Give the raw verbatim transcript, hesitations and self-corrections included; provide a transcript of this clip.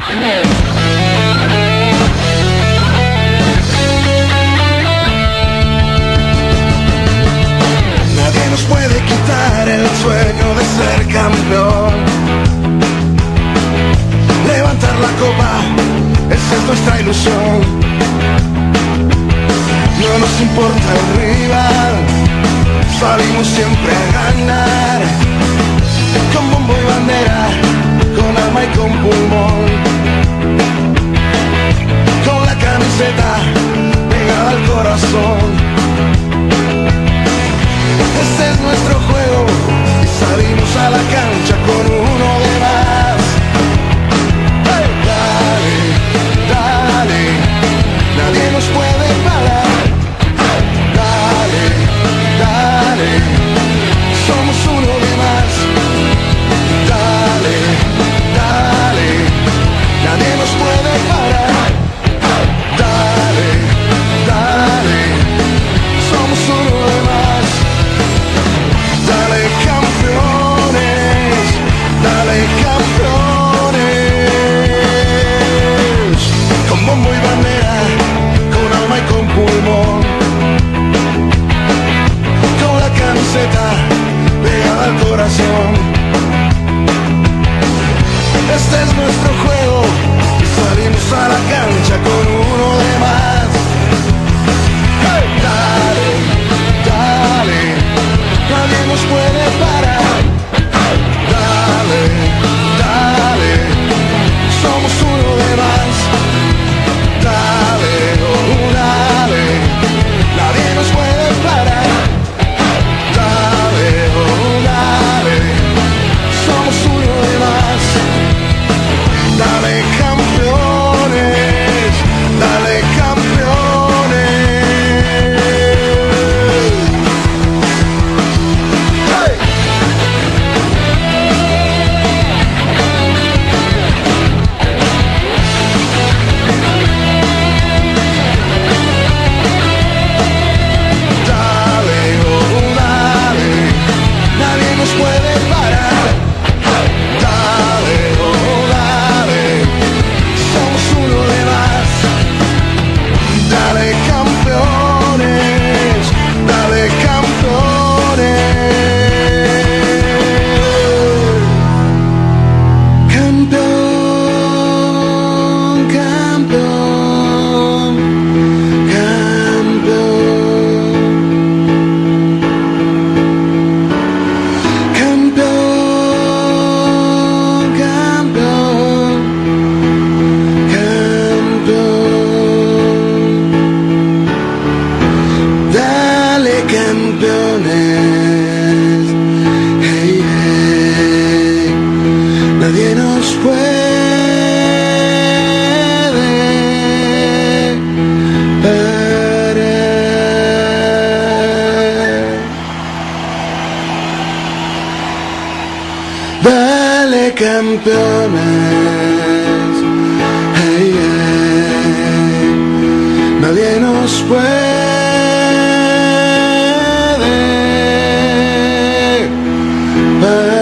Nadie nos puede quitar el sueño de ser campeón. Levantar la copa, esa es nuestra ilusión. No nos importa el rival, salimos siempre a ganar. Con bombo y bandera, con alma y con pulmón. Con la camiseta pegada al corazón. Este es nuestro juego y salimos a la cancha con uno de más. ¡Hey! Dale, dale, nadie nos puede parar. Dale, dale, somos uno de más. Dale, dale, nadie nos puede parar. Dale, dale, somos uno de más. Dale campeones, dale campeones. Con bombo y bandera, con alma y con pulmón. Con la camiseta pegada al corazón. Este es nuestro juego y salimos a la cancha con uno de más. ¡Hey! Dale, dale, nadie nos puede parar. Dale, dale, somos uno de más. Dale, oh, dale, nadie nos puede parar. Dale, oh, dale, somos uno de más. Dale campeones, dale campeones. ¡Hey! Dale, oh, dale, nadie nos puede parar. Dale, oh, dale, somos uno de más. Dale campeones, dale campeones. Campeón, campeón, campeón. Campeón, campeón, campeón. Dale campeones, hey, hey. Nadie nos puede parar. Dale campeones, hey, hey. Nadie nos puede parar.